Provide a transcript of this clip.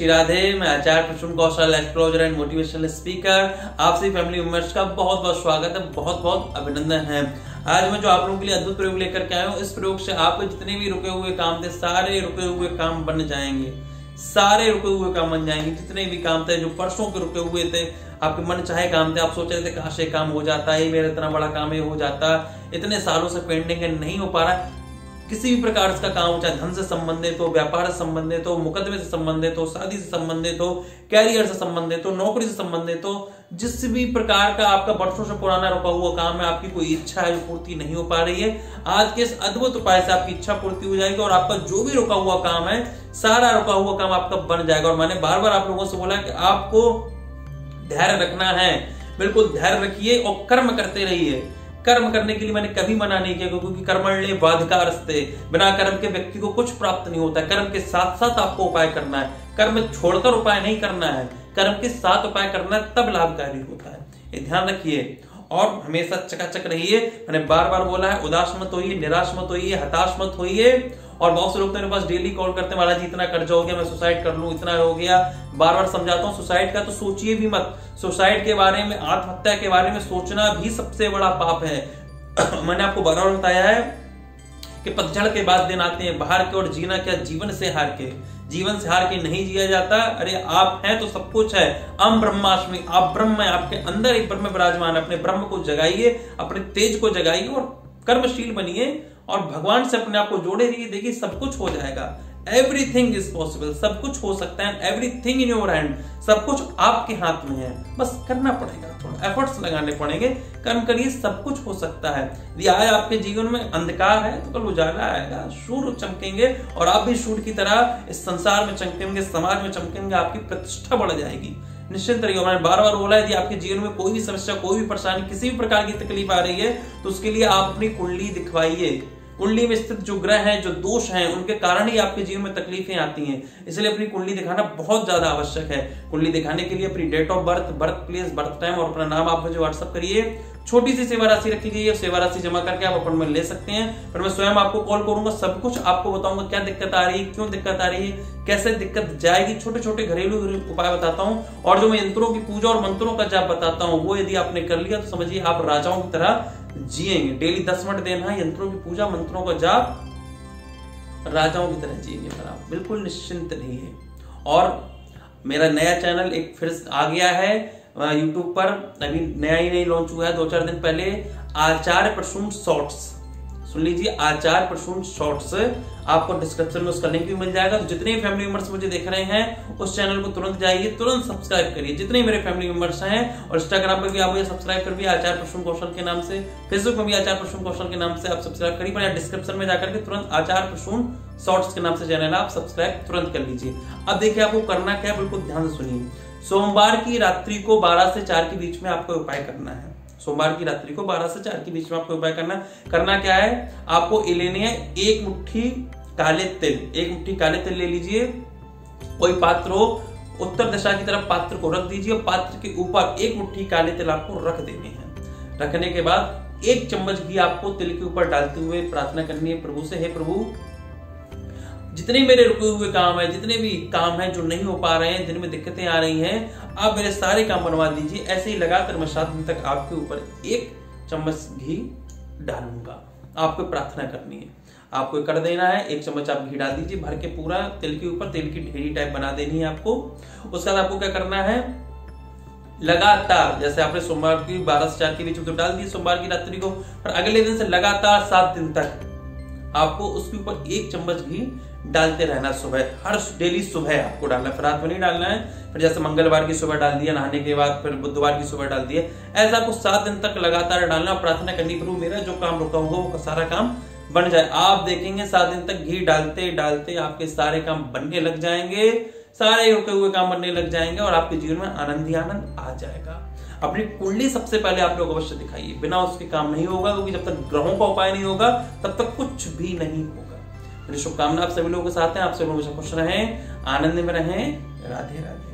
राधे। मैं Acharya Prasoon Kaushal, astrologer and motivational speaker, आप सभी फैमिली मेंबर्स का बहुत बहुत स्वागत है, बहुत बहुत अभिनंदन है। आज मैं जो आप लोगों के लिए अद्भुत प्रयोग लेकर के आया हूँ, इस प्रयोग से आपके जितने भी रुके हुए काम थे, सारे रुके हुए काम बन जाएंगे। सारे रुके हुए काम बन जाएंगे। जितने भी काम थे जो परसों के रुके हुए थे, आपके मन चाहे काम थे, आप सोच रहे थे काश ये काम हो जाता है, मेरा इतना बड़ा काम है हो जाता, इतने सालों से पेंडिंग है, नहीं हो पा रहा है। किसी भी प्रकार का काम हो, चाहे धन से संबंधित हो, व्यापार से संबंधित हो, मुकदमे से संबंधित हो, शादी से संबंधित हो, कैरियर से संबंधित हो, नौकरी से संबंधित हो, जिस भी प्रकार का आपका वर्षों से पुराना रुका हुआ काम है, आपकी कोई इच्छा है जो पूर्ति नहीं हो पा रही है, आज के इस अद्भुत उपाय से आपकी इच्छा पूर्ति हो जाएगी और आपका जो भी रुका हुआ काम है, सारा रुका हुआ काम आपका बन जाएगा। और मैंने बार बार आप लोगों से बोला कि आपको धैर्य रखना है, बिल्कुल धैर्य रखिए और कर्म करते रहिए। कर्म करने के लिए मैंने कभी मना नहीं किया, क्योंकि कर्मण्ये वाधिकारस्ते, बिना कर्म के व्यक्ति को कुछ प्राप्त नहीं होता है। कर्म के साथ साथ आपको उपाय करना है, कर्म छोड़कर उपाय नहीं करना है, कर्म के साथ उपाय करना है, तब लाभकारी होता है। ये ध्यान रखिए और हमेशा चकाचक रहिए। मैंने बार बार बोला है, उदास मत होइए, निराश मत होइए, हताश मत होइए। और बहुत से लोग मेरे पास डेली कॉल करते हैं, महाराज जी इतना कर्जा हो गया, मैं सुसाइड कर लूं, इतना हो गया। बार बार समझाता हूं, सुसाइड का तो सोचिए भी मत। सुसाइड के बारे में, आत्महत्या के बारे में सोचना भी सबसे बड़ा पाप है। मैंने आपको बार बार बताया है कि पतझड़ के बाद दिन आते हैं बाहर के, और जीना क्या जीवन से हार के। जीवन से हार के नहीं जिया जाता। अरे आप हैं तो सब कुछ है। अहम ब्रह्मास्मि, आप ब्रह्म है, आपके अंदर एक ब्रह्म विराजमान है। अपने ब्रह्म को जगाइए, अपने तेज को जगाइए और कर्मशील बनिए और भगवान से अपने आप को जोड़े रहिए। देखिए सब कुछ हो जाएगा। एवरीथिंग इज पॉसिबल, सब कुछ हो सकता है। एवरीथिंग इन योर हैंड, सब कुछ आपके हाथ में है, बस करना पड़ेगा, थोड़ा एफर्ट्स लगाने पड़ेंगे। कर्म करिए, सब कुछ हो सकता है। यदि आज आपके जीवन में अंधकार है तो कल उजाला आएगा, सूर्य चमकेंगे और आप भी सूर्य की तरह इस संसार में चमकेंगे, समाज में चमकेंगे, आपकी प्रतिष्ठा बढ़ जाएगी। निश्चित रहिए। मैंने बार बार बोला है, यदि आपके जीवन में कोई भी समस्या, कोई भी परेशानी, किसी भी प्रकार की तकलीफ आ रही है, तो उसके लिए आप अपनी कुंडली दिखवाइए। कुंडली में स्थित जो ग्रह हैं, जो दोष हैं, उनके कारण ही आपके जीवन में तकलीफें आती हैं। इसलिए अपनी कुंडली दिखाना बहुत ज्यादा आवश्यक है। कुंडली दिखाने के लिए अपनी date of birth, birth place, birth time और अपना नाम आप मुझे व्हाट्सअप करिए। छोटी सी सेवा राशि रखी गई है, सेवा राशि जमा करके आप अपॉइंटमेंट ले सकते हैं। पर मैं स्वयं आपको कॉल करूंगा, सब कुछ आपको बताऊंगा, क्या दिक्कत आ रही है, क्यों दिक्कत आ रही है, कैसे दिक्कत जाएगी। छोटे छोटे घरेलू उपाय बताता हूँ और जो मैं यंत्रों की पूजा और मंत्रों का जाप बताता हूँ, वो यदि आपने कर लिया तो समझिए आप राजाओं की तरह जिएंगे। डेली 10 मिनट देना है, यंत्रों की पूजा, मंत्रों का जाप, राजाओं की तरह जिएंगे। पर आप बिल्कुल निश्चिंत रहिए। और मेरा नया चैनल एक फिर आ गया है यूट्यूब पर, अभी नया ही नहीं लॉन्च हुआ है, 2-4 दिन पहले। आचार्य प्रसून शॉर्ट्स, सुन लीजिए, आचार्य प्रसून शॉर्ट्स। आपको डिस्क्रिप्शन में उसका लिंक भी मिल जाएगा। तो जितने भी फैमिली मेंबर्स मुझे देख रहे हैं, उस चैनल को तुरंत जाइए, तुरंत सब्सक्राइब करिए, जितने मेरे फैमिली मेंबर्स हैं। और इंस्टाग्राम पर भी आप मुझे सब्सक्राइब करिए आचार्य प्रसून कौशल के नाम से, फेसबुक में भी आचार्य प्रसून कौशल के नाम से आप सब्सक्राइब करिए। पर डिस्क्रिप्शन में जाकर के तुरंत आचार्य प्रसून शॉर्ट्स के नाम से चैनल आप सब्सक्राइब तुरंत कर लीजिए। अब देखिए आपको करना क्या है, बिल्कुल ध्यान से सुनिए। सोमवार की रात्रि को 12 से 4 के बीच में आपको उपाय करना है। सोमवार की रात्रि को 12 से 4 के बीच में आपको उपाय करना क्या है, आपको लेने है एक मुट्ठी काले तिल। एक मुट्ठी काले तिल ले लीजिए। कोई पात्र हो, उत्तर दिशा की तरफ पात्र को रख दीजिए और पात्र के ऊपर एक मुट्ठी काले तिल आपको रख देने हैं। रखने के बाद 1 चम्मच घी आपको तिल के ऊपर डालते हुए प्रार्थना करनी है प्रभु से, हे प्रभु, जितने मेरे रुके हुए काम है, जितने भी काम है जो नहीं हो पा रहे हैं, जिनमें दिक्कतें आ रही हैं, आप मेरे सारे काम बनवा दीजिए। ऐसे ही लगातार मैं 7 दिन तक आपके ऊपर 1 चम्मच घी डालूंगा। आपको प्रार्थना करनी है, आपको कर देना है। 1 चम्मच आप घी डाल दीजिए भर के पूरा तिल के ऊपर, तिल की ढेरी टाइप बना देनी है आपको। उसके बाद आपको क्या करना है, लगातार, जैसे आपने सोमवार की 12 से 4 के बीच में तो डाल दी सोमवार की रात्रि को, और अगले दिन से लगातार 7 दिन तक आपको उसके ऊपर 1 चम्मच घी डालते रहना। सुबह, हर डेली सुबह आपको डालना है, फिर रात में नहीं डालना है। फिर जैसे मंगलवार की सुबह डाल दिया नहाने के बाद, फिर बुधवार की सुबह डाल दिया, ऐसा आपको 7 दिन तक लगातार डालना। प्रार्थना करनी, प्रभु मेरा जो काम रुका होगा वो सारा काम बन जाए। आप देखेंगे 7 दिन तक घी डालते डालते आपके सारे काम बनने लग जाएंगे, सारे रुके हुए काम बनने लग जाएंगे और आपके जीवन में आनंद ही आनंद आ जाएगा। अपनी कुंडली सबसे पहले आप लोग अवश्य दिखाइए, बिना उसके काम नहीं होगा, क्योंकि जब तक ग्रहों का उपाय नहीं होगा तब तक कुछ भी नहीं होगा। मेरी शुभकामना आप सभी लोगों के साथ है। आप सभी लोग खुश रहें, आनंद में रहें। राधे राधे।